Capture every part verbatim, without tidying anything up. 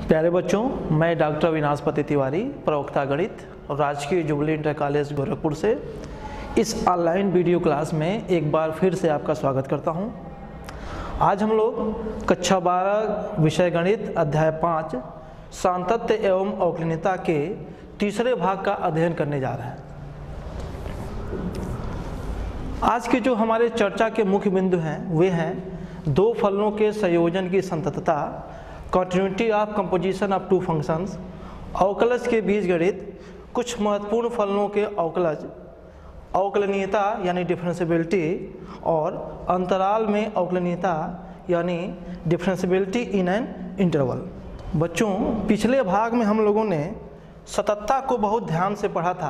प्यारे बच्चों, मैं डॉक्टर अविनाशपति तिवारी, प्रवक्ता गणित, राजकीय जुबली इंटर कॉलेज गोरखपुर से इस ऑनलाइन वीडियो क्लास में एक बार फिर से आपका स्वागत करता हूं। आज हम लोग कक्षा बारह विषय गणित अध्याय पाँच सांतत्य एवं अवकलनीयता के तीसरे भाग का अध्ययन करने जा रहे हैं। आज के जो हमारे चर्चा के मुख्य बिंदु हैं वे हैं दो फलनों के संयोजन की संततता, continuity of composition of two functions, अवकलज के बीजगणित, कुछ महत्वपूर्ण फलनों के अवकलज, अवकलनीयता यानी डिफरेंशियबिलिटी और अंतराल में अवकलनीयता यानी डिफरेंशियबिलिटी इन एन इंटरवल। बच्चों, पिछले भाग में हम लोगों ने सततता को बहुत ध्यान से पढ़ा था।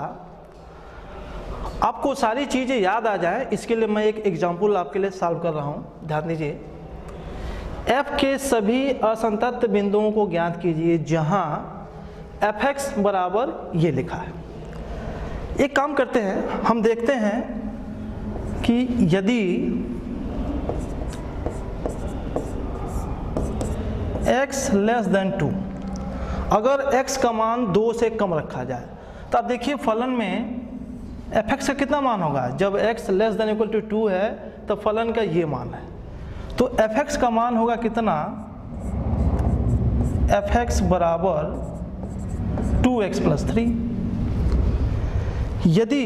आपको सारी चीज़ें याद आ जाए इसके लिए मैं एक एग्जाम्पल आपके लिए सॉल्व कर रहा हूँ। ध्यान दीजिए। f के सभी असंतत बिंदुओं को ज्ञात कीजिए जहां f(x) बराबर ये लिखा है। एक काम करते हैं, हम देखते हैं कि यदि x लेस देन टू, अगर x का मान दो से कम रखा जाए तो आप देखिए फलन में f(x) का कितना मान होगा। जब x less than equal to two है तो फलन का ये मान है, तो f(x) का मान होगा कितना, f(x) बराबर टू एक्स प्लस थ्री। यदि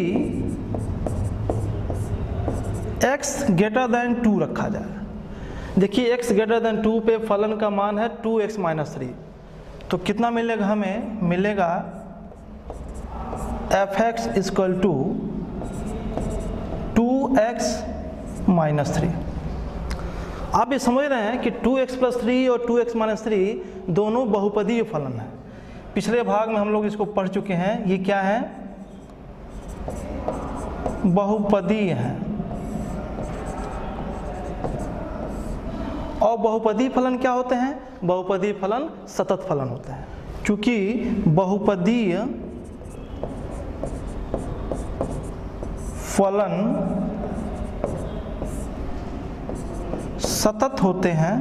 x ग्रेटर देन टू रखा जाए, देखिए x ग्रेटर देन टू पे फलन का मान है टू एक्स माइनस थ्री, तो कितना मिलेगा, हमें मिलेगा f(x) equal to two x minus three. आप ये समझ रहे हैं कि टू एक्स प्लस थ्री और टू एक्स माइनस थ्री दोनों बहुपदीय फलन हैं। पिछले भाग में हम लोग इसको पढ़ चुके हैं। ये क्या है, बहुपदीय हैं। और बहुपदीय फलन क्या होते हैं, बहुपदीय फलन सतत फलन होते हैं। क्योंकि बहुपदीय फलन सतत होते हैं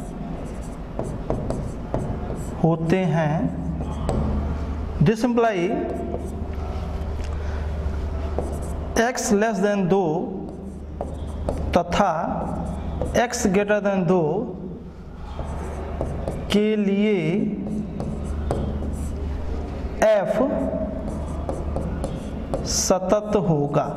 होते हैं this imply x less than दो तथा x ग्रेटर देन दो के लिए f सतत होगा।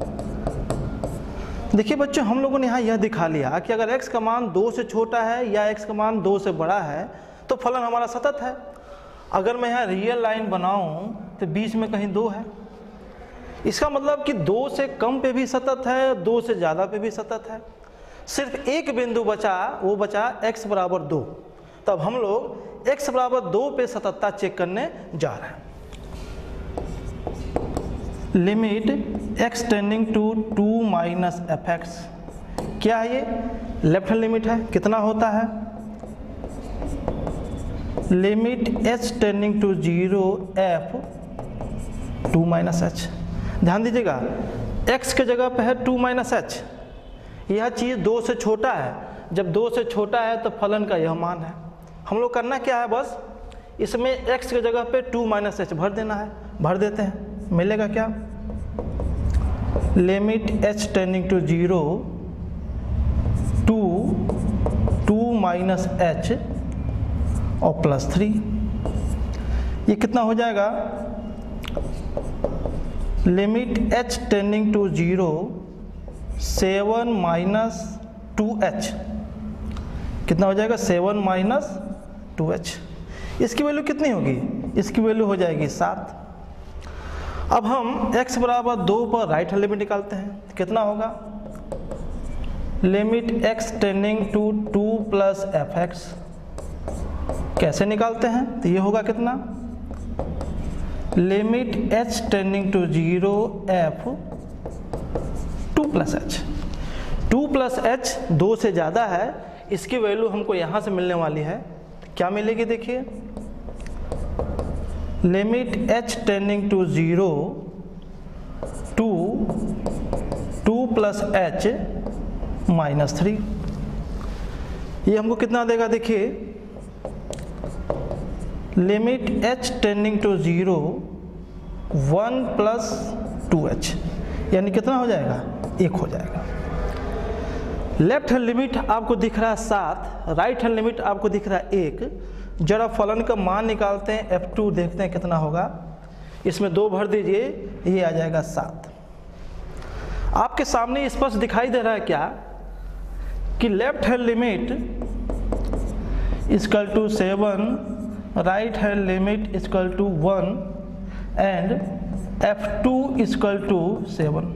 देखिए बच्चों, हम लोगों ने यहाँ यह दिखा लिया कि अगर x का मान दो से छोटा है या x का मान दो से बड़ा है तो फलन हमारा सतत है। अगर मैं यहाँ रियल लाइन बनाऊं तो बीच में कहीं दो है, इसका मतलब कि दो से कम पे भी सतत है, दो से ज़्यादा पे भी सतत है। सिर्फ एक बिंदु बचा, वो बचा x बराबर दो। तब हम लोग x बराबर दो पे सततता चेक करने जा रहे हैं। Limit x tending to two minus f x, क्या है ये, लेफ्ट हैंड लिमिट है। कितना होता है, limit h tending to zero f two minus h. ध्यान दीजिएगा, x के जगह पे है टू माइनस एच। यह चीज़ दो से छोटा है, जब दो से छोटा है तो फलन का यह मान है। हम लोग करना क्या है, बस इसमें x के जगह पे टू माइनस एच भर देना है। भर देते हैं, मिलेगा क्या, limit h tending to zero two two minus h और प्लस थ्री। ये कितना हो जाएगा, limit h tending to zero seven minus two h, कितना हो जाएगा, सेवन माइनस टू एच। इसकी वैल्यू कितनी होगी, इसकी वैल्यू हो जाएगी सात। अब हम x बराबर दो पर राइट हैंड लिमिट निकालते हैं। कितना होगा, limit x tending to two plus f x. कैसे निकालते हैं, तो ये होगा कितना, limit h tending to zero f two plus h. Two plus h दो से ज़्यादा है, इसकी वैल्यू हमको यहाँ से मिलने वाली है। क्या मिलेगी, देखिए, limit h tending to zero two two plus h minus three. ये हमको कितना देगा, देखिए limit h tending to zero one plus two h, यानी कितना हो जाएगा, एक हो जाएगा। लेफ्ट हैंड लिमिट आपको दिख रहा है सात, राइट हैंड लिमिट आपको दिख रहा है एक। जरा फलन का मान निकालते हैं, एफ टू देखते हैं कितना होगा। इसमें दो भर दीजिए, ये आ जाएगा सात। आपके सामने स्पष्ट दिखाई दे रहा है क्या कि left hand limit equal to seven, right hand limit equal to one and f two equal to seven.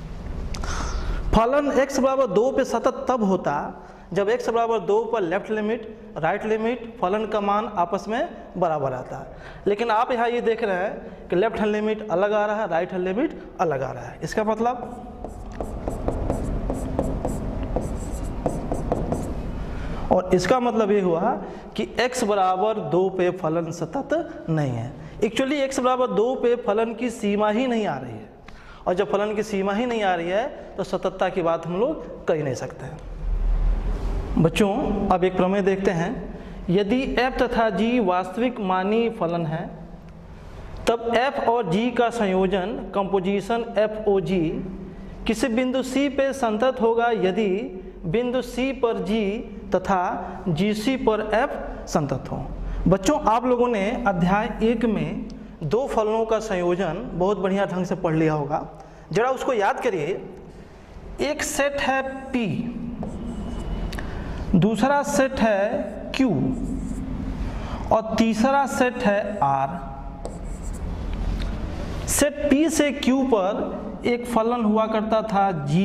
फलन x बराबर दो पे सतत तब होता जब x बराबर दो पर लेफ्ट लिमिट, राइट लिमिट, फलन का मान आपस में बराबर आता है। लेकिन आप यहाँ ये देख रहे हैं कि लेफ्ट हैंड लिमिट अलग आ रहा है, राइट हैंड लिमिट अलग आ रहा है। इसका मतलब और इसका मतलब ये हुआ कि x बराबर दो पे फलन सतत नहीं है। एक्चुअली x बराबर दो पे फलन की सीमा ही नहीं आ रही है, और जब फलन की सीमा ही नहीं आ रही है तो सततता की बात हम लोग कर ही नहीं सकते हैं। बच्चों अब एक प्रमेय देखते हैं। यदि f तथा g वास्तविक मानी फलन है तब f और g का संयोजन कंपोजिशन एफ ओ जी किसी बिंदु c पे संतत होगा यदि बिंदु c पर g तथा जी सी पर f संतत हो। बच्चों आप लोगों ने अध्याय एक में दो फलनों का संयोजन बहुत बढ़िया ढंग से पढ़ लिया होगा। जरा उसको याद करिए। एक सेट है P, दूसरा सेट है Q और तीसरा सेट है R। सेट P से Q पर एक फलन हुआ करता था G,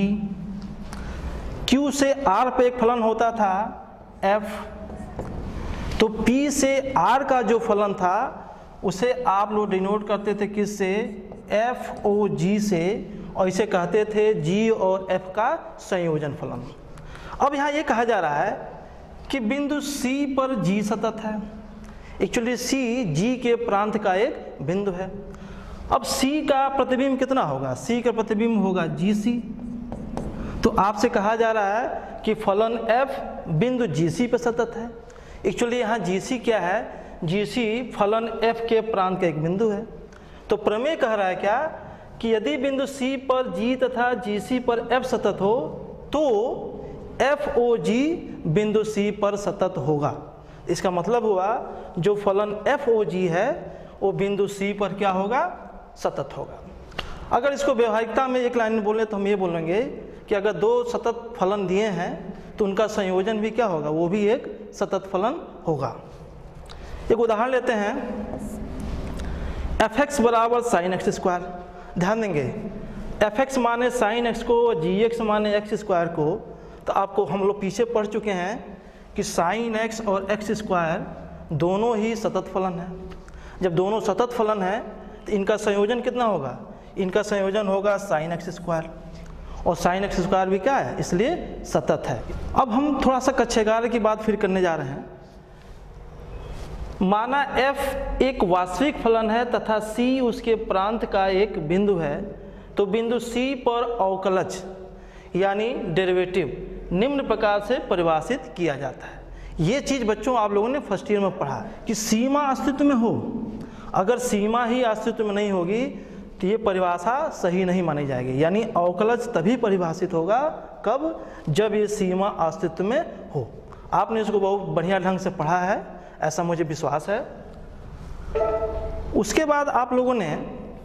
Q से R पे एक फलन होता था F। तो P से R का जो फलन था उसे आप लोग डिनोट करते थे किससे, एफ ओ जी से, और इसे कहते थे G और F का संयोजन फलन। अब यहाँ ये कहा जा रहा है कि बिंदु C पर G सतत है। एक्चुअली C G के प्रांत का एक बिंदु है। अब C का प्रतिबिंब कितना होगा, C का प्रतिबिंब होगा जी सी। तो आपसे कहा जा रहा है कि फलन F बिंदु जी सी पर सतत है। एक्चुअली यहाँ जी सी क्या है, जी सी फलन F के प्रांत का एक बिंदु है। तो प्रमेय कह रहा है क्या कि यदि बिंदु C पर G तथा जी सी पर F सतत हो तो एफ ओ जी बिंदु C पर सतत होगा। इसका मतलब हुआ जो फलन एफ ओ जी है वो बिंदु C पर क्या होगा, सतत होगा। अगर इसको व्यवहारिकता में एक लाइन में बोलें तो हम ये बोलेंगे कि अगर दो सतत फलन दिए हैं तो उनका संयोजन भी क्या होगा, वो भी एक सतत फलन होगा। एक उदाहरण लेते हैं, एफ एक्स बराबर साइन एक्स स्क्वायर। ध्यान देंगे, एफ एक्स माने साइन एक्स को और जी एक्स माने एक्स स्क्वायर को। तो आपको हम लोग पीछे पढ़ चुके हैं कि साइन एक्स और एक्स स्क्वायर दोनों ही सतत फलन है। जब दोनों सतत फलन है तो इनका संयोजन कितना होगा, इनका संयोजन होगा साइन एक्स स्क्वायर, और साइन एक्स स्क्वायर भी क्या है, इसलिए सतत है। अब हम थोड़ा सा कक्षा ग्यारह की बात फिर करने जा रहे हैं। माना f एक वास्तविक फलन है तथा c उसके प्रांत का एक बिंदु है, तो बिंदु c पर अवकलज यानी डेरिवेटिव निम्न प्रकार से परिभाषित किया जाता है। ये चीज़ बच्चों आप लोगों ने फर्स्ट ईयर में पढ़ा कि सीमा अस्तित्व में हो। अगर सीमा ही अस्तित्व में नहीं होगी तो ये परिभाषा सही नहीं मानी जाएगी। यानी अवकलज तभी परिभाषित होगा कब, जब ये सीमा अस्तित्व में हो। आपने इसको बहुत बढ़िया ढंग से पढ़ा है, ऐसा मुझे विश्वास है। उसके बाद आप लोगों ने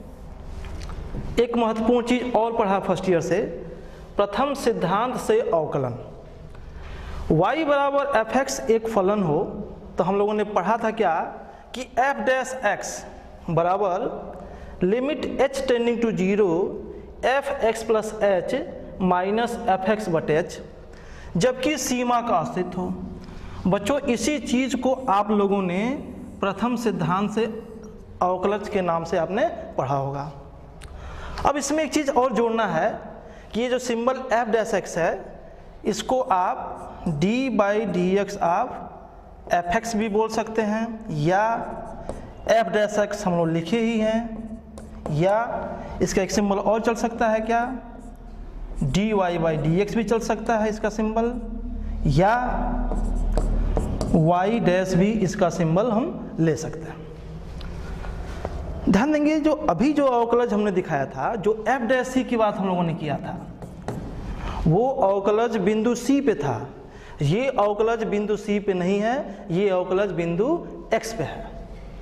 एक महत्वपूर्ण चीज और पढ़ा फर्स्ट ईयर से, प्रथम सिद्धांत से अवकलन। y बराबर एफ एक्स एक फलन हो तो हम लोगों ने पढ़ा था क्या कि f डैश एक्स बराबर limit h tending to zero f x plus h minus f x बट एच, जबकि सीमा का अस्तित्व हो। बच्चों इसी चीज को आप लोगों ने प्रथम सिद्धांत से अवकलज के नाम से आपने पढ़ा होगा। अब इसमें एक चीज और जोड़ना है कि ये जो सिंबल एफ डैश एक्स है इसको आप d बाई डी एक्स आप एफ एक्स भी बोल सकते हैं, या एफ डैश एक्स हम लोग लिखे ही हैं, या इसका एक सिंबल और चल सकता है क्या, d y by d x भी चल सकता है इसका सिंबल, या y डैश भी इसका सिंबल हम ले सकते हैं। ध्यान देंगे जो अभी जो अवकलज हमने दिखाया था, जो एफ डैश सी की बात हम लोगों ने किया था, वो अवकलज बिंदु सी पे था। ये अवकलज बिंदु सी पे नहीं है, ये अवकलज बिंदु एक्स पे है।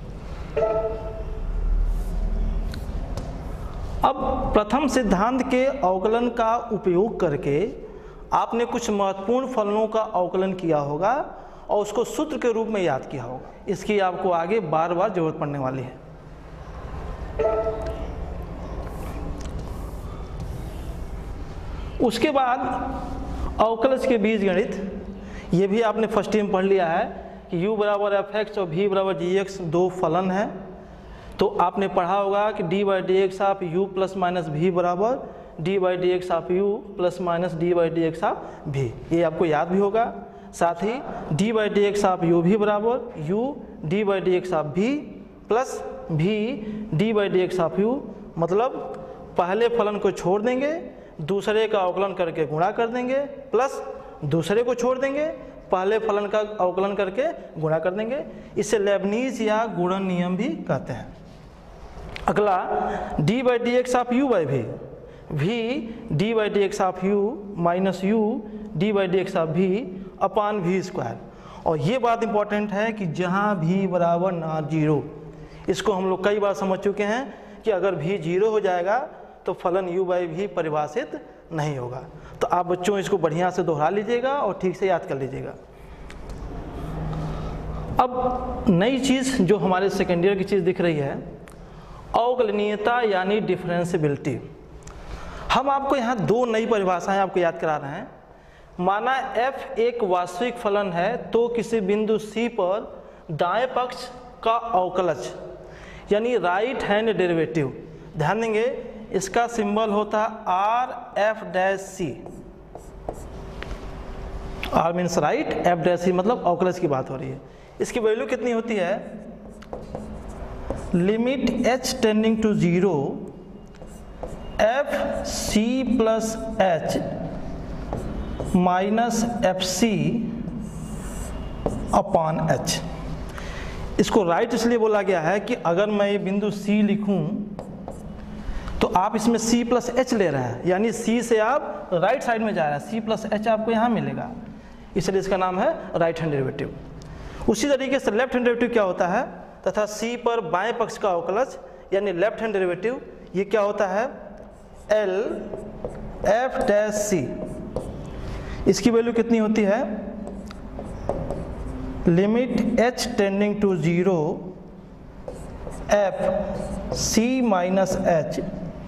अब प्रथम सिद्धांत के अवकलन का उपयोग करके आपने कुछ महत्वपूर्ण फलनों का अवकलन किया होगा और उसको सूत्र के रूप में याद किया होगा। इसकी आपको आगे बार बार जरूरत पड़ने वाली है। उसके बाद अवकलज के बीजगणित, ये भी आपने फर्स्ट टाइम पढ़ लिया है कि u बराबर एफ एक्स और v बराबर जी एक्स दो फलन है। तो आपने पढ़ा होगा कि d by d x of u plus minus भी बराबर d by d x of u plus minus d by d x of भी, ये आपको याद भी होगा। साथ ही d by d x of u भी बराबर u d by d x of भी प्लस भी d by d x of u, मतलब पहले फलन को छोड़ देंगे, दूसरे का अवकलन करके गुणा कर देंगे, प्लस दूसरे को छोड़ देंगे, पहले फलन का अवकलन करके गुणा कर देंगे। इसे लेबनीज या गुणन नियम भी कहते हैं। अगला d by d x of u by भी, भी d by d x of u minus u d by d x of भी अपान भी स्क्वायर। और ये बात इंपॉर्टेंट है कि जहाँ भी बराबर ना जीरो, इसको हम लोग कई बार समझ चुके हैं कि अगर भी जीरो हो जाएगा तो फलन u बाई भी परिभाषित नहीं होगा। तो आप बच्चों इसको बढ़िया से दोहरा लीजिएगा और ठीक से याद कर लीजिएगा। अब नई चीज़ जो हमारे सेकेंड ईयर की चीज़ दिख रही है, अवकलनीयता यानी डिफरेंशियबिलिटी। हम आपको यहाँ दो नई परिभाषाएं आपको याद करा रहे हैं। माना f एक वास्तविक फलन है तो किसी बिंदु C पर दाएं पक्ष का अवकलज यानी राइट हैंड डेरिवेटिव, ध्यान देंगे इसका सिंबल होता है r f dash c. R means right, f dash c मतलब अवकलज की बात हो रही है। इसकी वैल्यू कितनी होती है? Limit h tending to zero f c plus h minus f c upon h. इसको राइट इसलिए बोला गया है कि अगर मैं ये बिंदु C लिखूं तो आप इसमें C प्लस एच ले रहे हैं, यानी C से आप राइट साइड में जा रहे हैं, C प्लस एच आपको यहाँ मिलेगा, इसलिए इसका नाम है राइट हैंड डेरिवेटिव। उसी तरीके से लेफ्ट हैंड डेरिवेटिव क्या होता है, तथा C पर बाएं पक्ष का अवकलज यानी लेफ्ट हैंड डेरिवेटिव, ये क्या होता है L एफ डैश सी। इसकी वैल्यू कितनी होती है? Limit h tending to zero f c minus h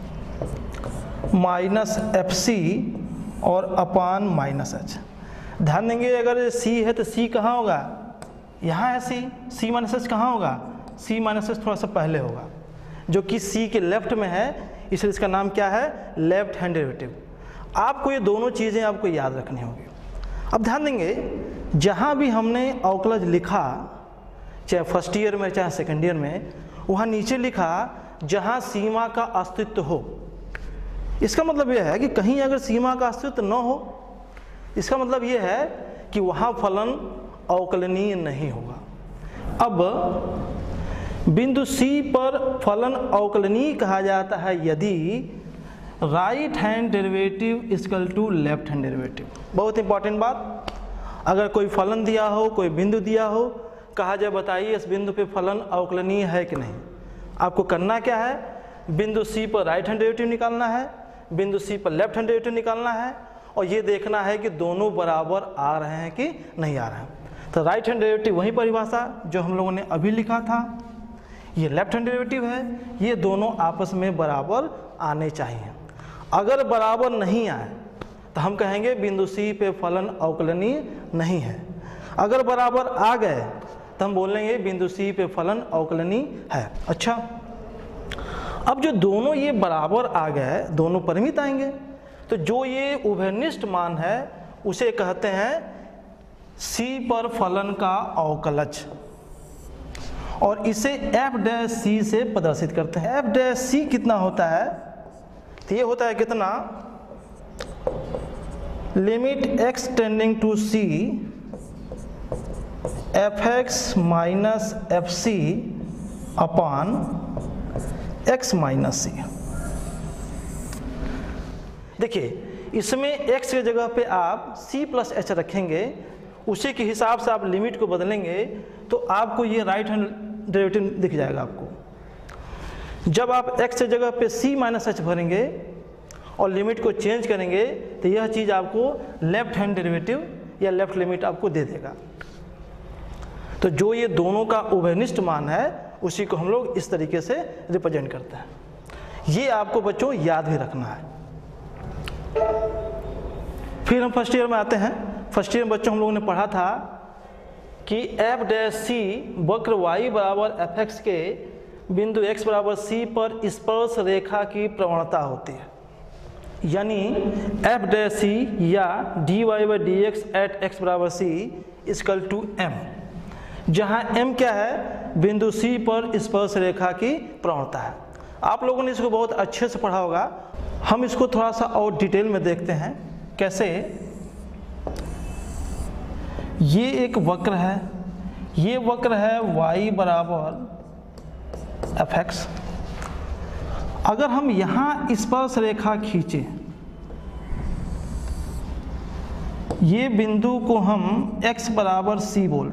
minus f c और अपान माइनस एच। ध्यान देंगे अगर C है तो C कहाँ होगा? यहाँ है C, C माइनस एच कहाँ होगा? C माइनस एच थोड़ा सा पहले होगा, जो कि C के लेफ्ट में है, इसलिए इसका नाम क्या है? Left hand derivative. आपको ये दोनों चीज़ें आपको याद रखनी होगी। अब ध्यान देंगे जहाँ भी हमने अवकलज लिखा, चाहे फर्स्ट ईयर में चाहे सेकेंड ईयर में, वहाँ नीचे लिखा जहाँ सीमा का अस्तित्व हो। इसका मतलब यह है कि कहीं अगर सीमा का अस्तित्व न हो, इसका मतलब यह है कि वहाँ फलन अवकलनीय नहीं होगा। अब बिंदु C पर फलन अवकलनीय कहा जाता है यदि right hand derivative equal to left hand derivative. बहुत इंपॉर्टेंट बात, अगर कोई फलन दिया हो, कोई बिंदु दिया हो, कहा जाए बताइए इस बिंदु पे फलन अवकलनीय है कि नहीं। आपको करना क्या है? बिंदु C पर राइट हैंड डेरिवेटिव निकालना है, बिंदु C पर लेफ्ट हैंड डेरिवेटिव निकालना है और ये देखना है कि दोनों बराबर आ रहे हैं कि नहीं आ रहे हैं। तो राइट हैंड डेरिवेटिव वही परिभाषा जो हम लोगों ने अभी लिखा था, ये लेफ्ट हैंड डेरिवेटिव है, ये दोनों आपस में बराबर आने चाहिए। अगर बराबर नहीं आए तो हम कहेंगे बिंदु C पे फलन अवकलनीय नहीं है। अगर बराबर आ गए तो हम बोलेंगे बिंदु C पे फलन अवकलनीय है। अच्छा, अब जो दोनों ये बराबर आ गए, दोनों परिमित आएंगे, तो जो ये उभयनिष्ठ मान है उसे कहते हैं C पर फलन का अवकलज, और इसे एफ डैश सी से प्रदर्शित करते हैं। एफ डैश सी कितना होता है? तो ये होता है कितना? Limit x tending to C f x minus f c upon x minus c. देखिए इसमें x की जगह पे आप c प्लस एच रखेंगे, उसी के हिसाब से आप लिमिट को बदलेंगे तो आपको ये राइट हैंड डेरिवेटिव दिख जाएगा आपको। जब आप x की जगह पे c माइनस एच भरेंगे और लिमिट को चेंज करेंगे तो यह चीज़ आपको लेफ्ट हैंड डेरिवेटिव या लेफ्ट लिमिट आपको दे देगा। तो जो ये दोनों का उभयनिष्ठ मान है उसी को हम लोग इस तरीके से रिप्रेजेंट करते हैं। ये आपको बच्चों याद भी रखना है। फिर हम फर्स्ट ईयर में आते हैं। फर्स्ट ईयर में बच्चों हम लोगों ने पढ़ा था कि एफ डैश सी वक्र y बराबर एफ एक्स के बिंदु x बराबर c पर स्पर्श रेखा की प्रवणता होती है। यानी एफ डैश सी या d y by d x at x बराबर सी इक्वल टू एम, जहाँ m क्या है, बिंदु c पर स्पर्श रेखा की प्रवणता है। आप लोगों ने इसको बहुत अच्छे से पढ़ा होगा। हम इसको थोड़ा सा और डिटेल में देखते हैं कैसे। ये एक वक्र है, ये वक्र है y बराबर एफ एक्स। अगर हम यहाँ स्पर्श रेखा खींचे, ये बिंदु को हम x बराबर c बोलें,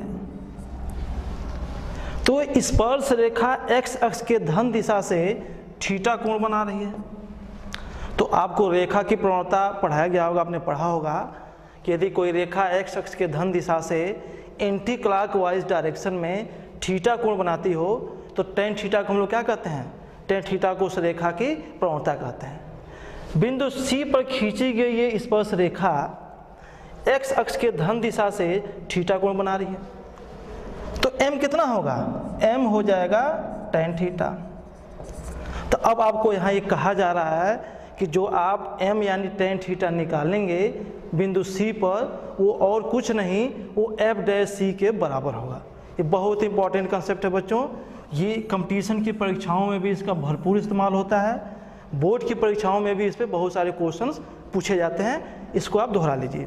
तो स्पर्श रेखा x अक्ष के धन दिशा से थीटा कोण बना रही है। तो आपको रेखा की प्रवणता पढ़ाया गया होगा, आपने पढ़ा होगा कि यदि कोई रेखा x अक्ष के धन दिशा से एंटी क्लॉकवाइज डायरेक्शन में थीटा कोण बनाती हो तो टेन थीटा को हम लोग क्या कहते हैं, टेन थीटा को उस रेखा की प्रवणता कहते हैं। बिंदु C पर खींची गई ये स्पर्श रेखा x अक्ष के धन दिशा से थीटा कोण बना रही है। तो m कितना होगा, m हो जाएगा टेन थीटा। तो अब आपको यहाँ ये कहा जा रहा है कि जो आप m यानी टेन थीटा निकालेंगे बिंदु C पर, वो और कुछ नहीं, वो f डैश c के बराबर होगा। ये बहुत इंपॉर्टेंट कंसेप्ट है बच्चों। ये कंपटीशन की परीक्षाओं में भी इसका भरपूर इस्तेमाल होता है। बोर्ड की परीक्षाओं में भी इस पे बहुत सारे क्वेश्चंस पूछे जाते हैं। इसको आप दोहरा लीजिए।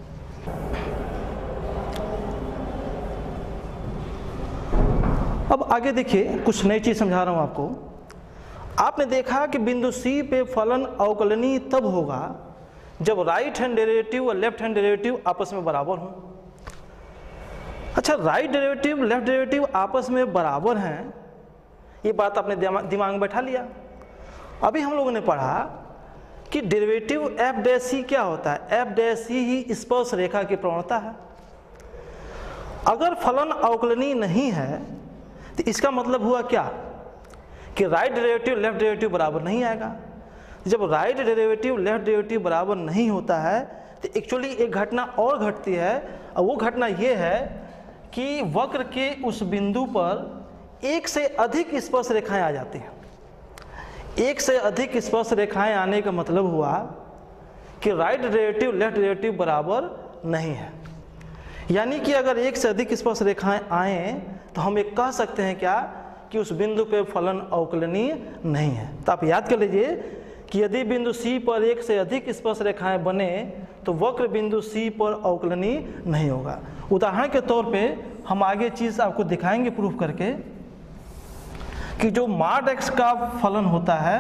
अब आगे देखिए, कुछ नई चीज़ समझा रहा हूँ आपको। आपने देखा कि बिंदु C पे फलन अवकलनीय तब होगा जब राइट हैंड डेरिवेटिव और लेफ्ट हैंड डेरिवेटिव आपस में बराबर हों। अच्छा, राइट डेरिवेटिव लेफ्ट डेरिवेटिव आपस में बराबर हैं, ये बात आपने दिमाग में बैठा लिया। अभी हम लोगों ने पढ़ा कि डेरिवेटिव एफ डैश सी क्या होता है, एफ डैश सी ही स्पर्श रेखा की प्रवणता है। अगर फलन अवकलनीय नहीं है तो इसका मतलब हुआ क्या कि राइट डेरिवेटिव लेफ्ट डेरिवेटिव बराबर नहीं आएगा। जब राइट डेरिवेटिव लेफ्ट डेरिवेटिव बराबर नहीं होता है तो एक्चुअली एक घटना और घटती है, और वो घटना ये है कि वक्र के उस बिंदु पर एक से अधिक स्पर्श रेखाएं आ जाती हैं। एक से अधिक स्पर्श रेखाएं आने का मतलब हुआ कि राइट डेरिवेटिव लेफ्ट डेरिवेटिव बराबर नहीं है। यानी कि अगर एक से अधिक स्पर्श रेखाएं आए तो हम एक कह सकते हैं क्या कि उस बिंदु पे फलन अवकलनीय नहीं है। तो आप याद कर लीजिए कि यदि बिंदु C पर एक से अधिक स्पर्श रेखाएं बने तो वक्र बिंदु C पर अवकलनीय नहीं होगा। उदाहरण के तौर पे हम आगे चीज़ आपको दिखाएंगे प्रूफ करके कि जो माड x का फलन होता है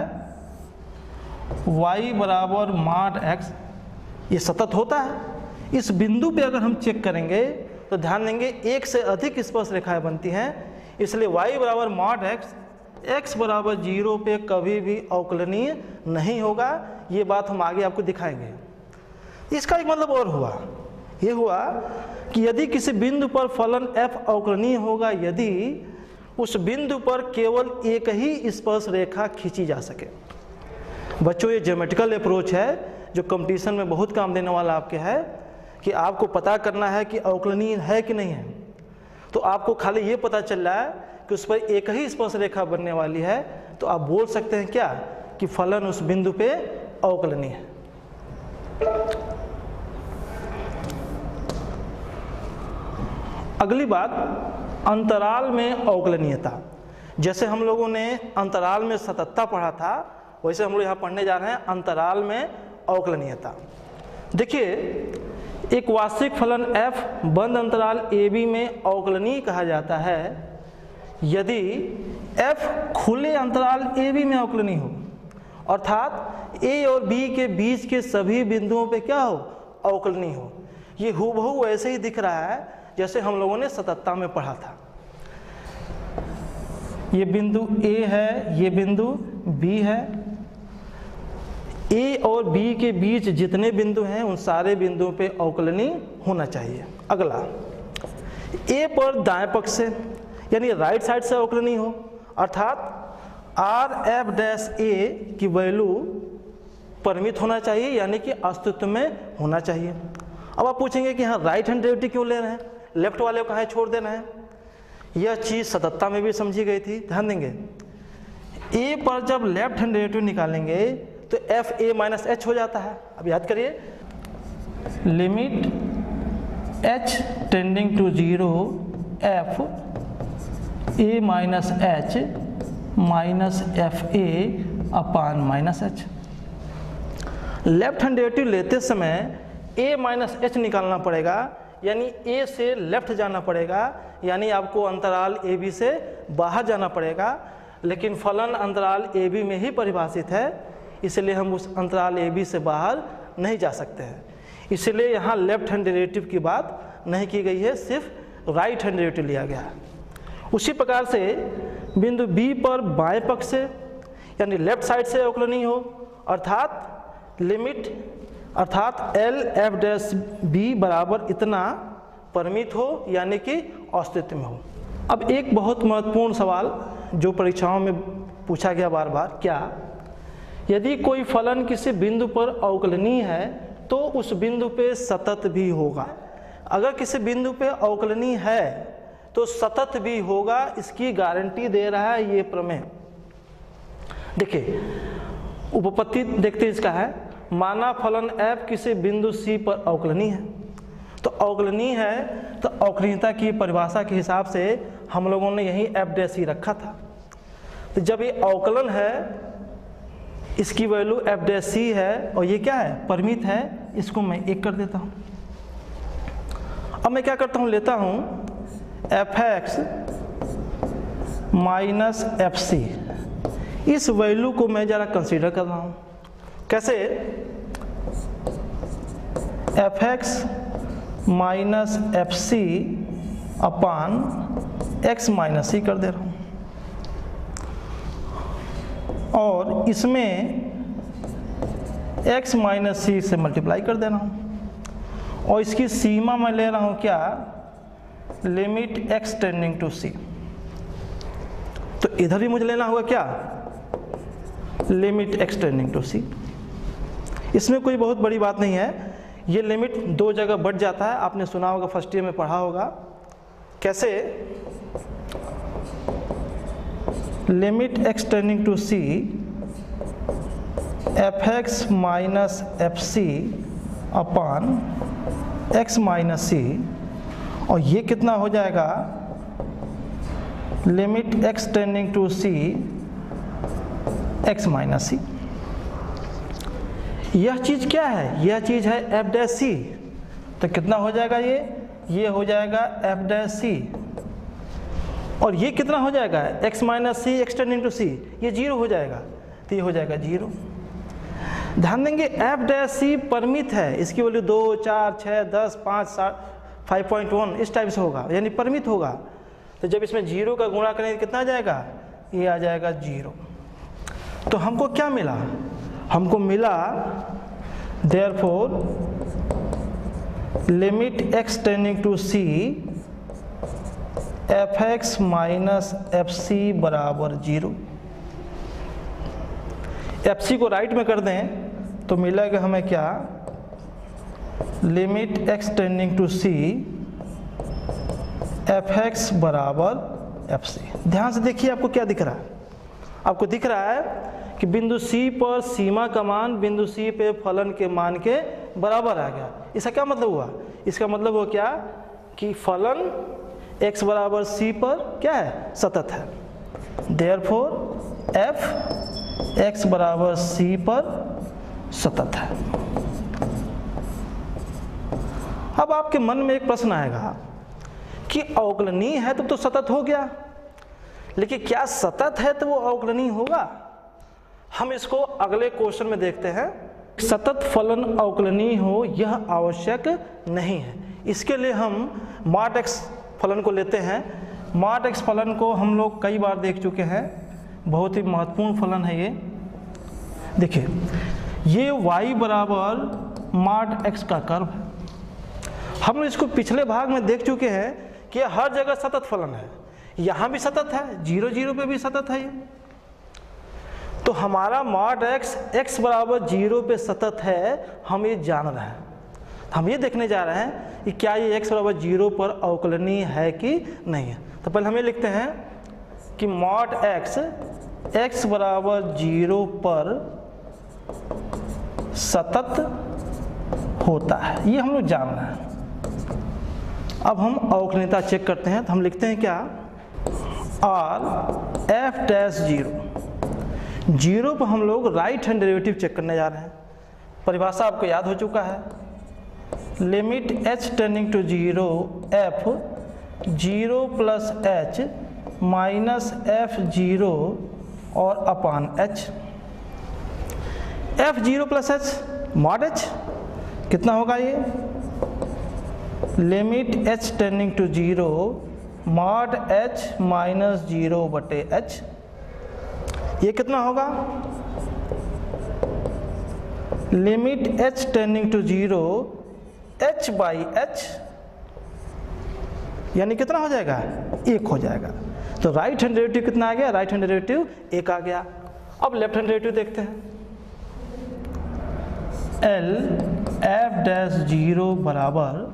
y बराबर माड x, ये सतत होता है। इस बिंदु पे अगर हम चेक करेंगे तो ध्यान देंगे एक से अधिक स्पर्श रेखाएं बनती हैं, इसलिए y बराबर माड x x बराबर जीरो पे कभी भी अवकलनीय नहीं होगा। ये बात हम आगे आपको दिखाएंगे। इसका एक मतलब और हुआ, ये हुआ कि यदि किसी बिंदु पर फलन f अवकलनीय होगा यदि उस बिंदु पर केवल एक ही स्पर्श रेखा खींची जा सके। बच्चों, ये ज्योमेट्रिकल अप्रोच है जो कंपटीशन में बहुत काम देने वाला आपके है कि आपको पता करना है कि अवकलनीय है कि नहीं है। तो आपको खाली ये पता चल रहा है कि उस पर एक ही स्पर्श रेखा बनने वाली है तो आप बोल सकते हैं क्या कि फलन उस बिंदु पे अवकलनीय है। अगली बात, अंतराल में अवकलनीयता। जैसे हम लोगों ने अंतराल में सततता पढ़ा था, वैसे हम लोग यहाँ पढ़ने जा रहे हैं अंतराल में अवकलनीयता। देखिए, एक वास्तविक फलन f बंद अंतराल ए बी में अवकलनीय कहा जाता है यदि f खुले अंतराल ए बी में अवकलनीय हो, अर्थात a और b के बीच के सभी बिंदुओं पे क्या हो, अवकलनीय हो। ये हूबहू वैसे ही दिख रहा है जैसे हम लोगों ने सतत्ता में पढ़ा था। ये बिंदु a है, ये बिंदु b है। a और b के बीच जितने बिंदु हैं उन सारे बिंदुओं पे अवकलनीय होना चाहिए। अगला, a पर दाएं पक्ष से यानी राइट साइड से अवकलनीय हो, अर्थात आर एफ डैश ए की वैल्यू परिमित होना चाहिए यानी कि अस्तित्व में होना चाहिए। अब आप पूछेंगे कि हाँ राइट हैंड डेरिवेटिव क्यों ले रहे हैं, लेफ्ट वाले को कहाँ छोड़ दे रहे हैं। यह चीज़ सतत्ता में भी समझी गई थी, ध्यान देंगे। a पर जब लेफ्ट हैंड डेरिवेटिव निकालेंगे तो एफ ए माइनस एच हो जाता है। अब याद करिए, limit h tending to zero f a minus h minus f a upon minus h. Left hand derivative लेते समय a माइनस एच निकालना पड़ेगा, यानी a से लेफ्ट जाना पड़ेगा, यानी आपको अंतराल ए बी से बाहर जाना पड़ेगा। लेकिन फलन अंतराल ए बी में ही परिभाषित है, इसलिए हम उस अंतराल ए बी से बाहर नहीं जा सकते हैं। इसलिए यहाँ लेफ्ट हैंड डेरिवेटिव की बात नहीं की गई है, सिर्फ राइट हैंड डेरिवेटिव लिया गया है। उसी प्रकार से बिंदु B पर बाएं पक्ष से यानी लेफ्ट साइड से अवकलनीय हो, अर्थात लिमिट अर्थात एल एफ डैश बी बराबर इतना परिमित हो यानी कि अस्तित्व में हो। अब एक बहुत महत्वपूर्ण सवाल जो परीक्षाओं में पूछा गया बार बार, क्या यदि कोई फलन किसी बिंदु पर अवकलनीय है तो उस बिंदु पे सतत भी होगा। अगर किसी बिंदु पे अवकलनीय है तो सतत भी होगा, इसकी गारंटी दे रहा है ये प्रमेय। देखिए उपपत्ति देखते इसका है, माना फलन f किसी बिंदु c पर अवकलनीय है। तो अवकलनीय है तो अवकलनीयता की परिभाषा के हिसाब से हम लोगों ने यही f डैश c रखा था। तो जब ये अवकलन है, इसकी वैल्यू f डैश c है और ये क्या है, परिमित है, इसको मैं एक कर देता हूँ। अब मैं क्या करता हूँ, लेता हूँ f x minus f c, इस वैल्यू को मैं ज़रा कंसीडर कर रहा हूँ। कैसे, f x minus f c upon x minus c कर दे रहा हूँ और इसमें x माइनस सी से मल्टीप्लाई कर दे रहा हूँ और इसकी सीमा मैं ले रहा हूँ क्या, limit x tending to c। तो इधर भी मुझे लेना होगा क्या, limit x tending to c। इसमें कोई बहुत बड़ी बात नहीं है, ये लिमिट दो जगह बढ़ जाता है, आपने सुना होगा, फर्स्ट ईयर में पढ़ा होगा। कैसे, limit x tending to c f x minus f c upon x minus c, और ये कितना हो जाएगा, limit x tending to c x minus c. यह चीज़ क्या है, यह चीज़ है f डैश c। तो कितना हो जाएगा, ये ये हो जाएगा f डैश c, और ये कितना हो जाएगा, x minus c x tending to c, ये जीरो हो जाएगा, तो ये हो जाएगा जीरो। ध्यान देंगे f डैश c परिमित है, इसकी वैल्यू दो, चार, छः, दस, पाँच, सात, फाइव पॉइंट वन इस टाइप से होगा, यानी परिमित होगा। तो जब इसमें जीरो का गुणा करेंगे कितना आ जाएगा, ये आ जाएगा जीरो। तो हमको क्या मिला, हमको मिला therefore limit x tending to c f x minus f c बराबर जीरो। एफ सी को राइट में कर दें तो मिलेगा हमें क्या, limit x tending to c f x बराबर एफ सी। ध्यान से देखिए आपको क्या दिख रहा है, आपको दिख रहा है कि बिंदु C पर सीमा का मान बिंदु C पे फलन के मान के बराबर आ गया। इसका क्या मतलब हुआ, इसका मतलब हुआ क्या कि फलन x बराबर c पर क्या है, सतत है। देयरफॉर f x बराबर c पर सतत है। अब आपके मन में एक प्रश्न आएगा कि अवकलनीय है तब तो सतत हो गया, लेकिन क्या सतत है तो वो अवकलनीय होगा? हम इसको अगले क्वेश्चन में देखते हैं। सतत फलन अवकलनीय हो यह आवश्यक नहीं है। इसके लिए हम मॉड एक्स फलन को लेते हैं। मॉड एक्स फलन को हम लोग कई बार देख चुके हैं, बहुत ही महत्वपूर्ण फलन है ये। देखिए, ये y बराबर मॉड एक्स का कर्व है। हम इसको पिछले भाग में देख चुके हैं कि हर जगह सतत फलन है, यहाँ भी सतत है, जीरो जीरो पे भी सतत है ये। तो हमारा मॉड एक्स एक्स बराबर जीरो पे सतत है, हम ये जान रहे हैं। हम ये देखने जा रहे हैं कि क्या ये एक्स बराबर जीरो पर अवकलनीय है कि नहीं है। तो पहले हम ये लिखते हैं कि मॉड एक्स एक्स बराबर जीरो पर सतत होता है, ये हम लोग जान रहे हैं। अब हम अवकलनीयता चेक करते हैं। तो हम लिखते हैं क्या, r f dash zero. Zero पर हम लोग राइट हैंड डेरिवेटिव चेक करने जा रहे हैं। परिभाषा आपको याद हो चुका है, limit h tending to zero f zero plus h minus f zero और upon h. F zero plus h mod h कितना होगा ये, limit h tending to zero mod h minus zero बटे एच। ये कितना होगा, limit h tending to zero h by h, यानी कितना हो जाएगा, एक हो जाएगा। तो राइट हैंड डेरिवेटिव कितना आ गया, राइट हैंड डेरिवेटिव एक आ गया। अब लेफ्ट हैंड डेरिवेटिव देखते हैं। एल एफ डैश जीरो बराबर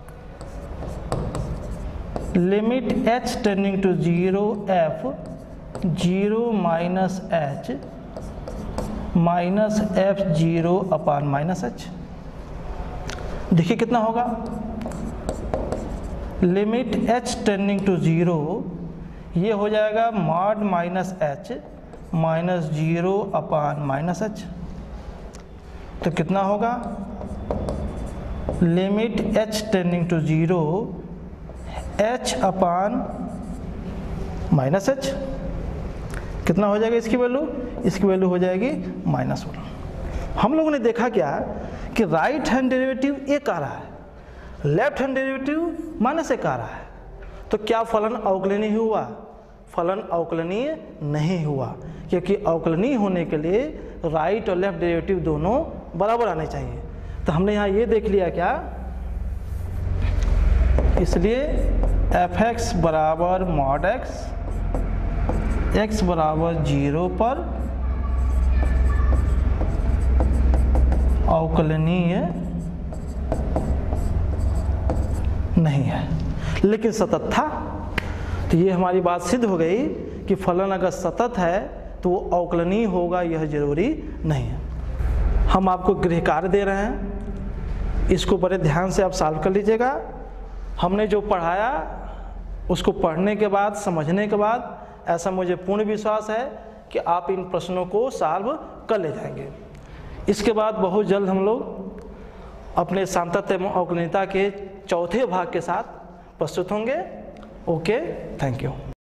limit h tending to zero f zero minus h minus f zero upon minus h. देखिए कितना होगा, limit h tending to zero, ये हो जाएगा mod minus h minus zero upon minus h. तो कितना होगा, limit h tending to zero h upon minus h. कितना हो जाएगा इसकी वैल्यू, इसकी वैल्यू हो जाएगी माइनस वन। हम लोगों ने देखा क्या कि राइट हैंड डेरिवेटिव एक आ रहा है, लेफ्ट हैंड डेरिवेटिव माइनस एक आ रहा है। तो क्या फलन अवकलनीय हुआ, फलन अवकलनीय नहीं हुआ, क्योंकि अवकलनीय होने के लिए राइट और लेफ्ट डेरिवेटिव दोनों बराबर आने चाहिए। तो हमने यहाँ ये देख लिया क्या, इसलिए एफ एक्स बराबर मॉड एक्स एक्स बराबर जीरो पर अवकलनीय नहीं है, लेकिन सतत था। तो ये हमारी बात सिद्ध हो गई कि फलन अगर सतत है तो वो अवकलनीय होगा, यह जरूरी नहीं है। हम आपको गृह कार्य दे रहे हैं, इसको बड़े ध्यान से आप सॉल्व कर लीजिएगा। हमने जो पढ़ाया उसको पढ़ने के बाद, समझने के बाद, ऐसा मुझे पूर्ण विश्वास है कि आप इन प्रश्नों को सॉल्व कर ले जाएंगे। इसके बाद बहुत जल्द हम लोग अपने सामतत्व एवं अवकलनीयता के चौथे भाग के साथ प्रस्तुत होंगे। Okay, thank you.